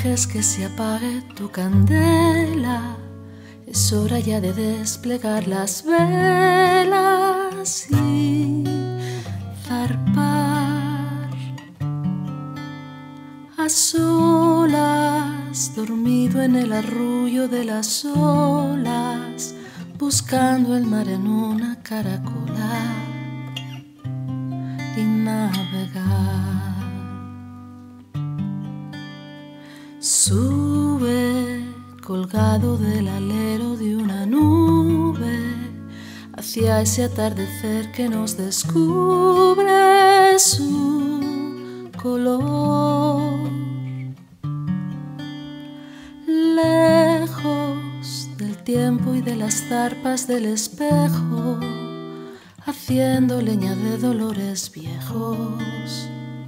dejes que se apague tu candela, es hora ya de desplegar las velas y zarpar. A solas, dormido en el arrullo de las olas, buscando el mar en una caracola y navegar. Sube colgado del alero de una nube hacia ese atardecer que nos descubre su color. Lejos del tiempo y de las zarpas del espejo, haciendo leña de dolores viejos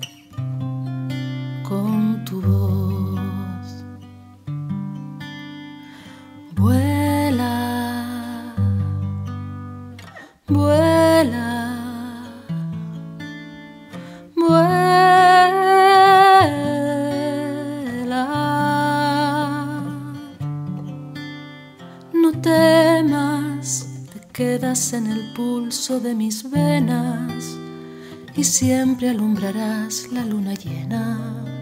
con tu voz. Vuela, vuela, vuela. No temas, te quedas en el pulso de mis venas y siempre alumbrarás la luna llena.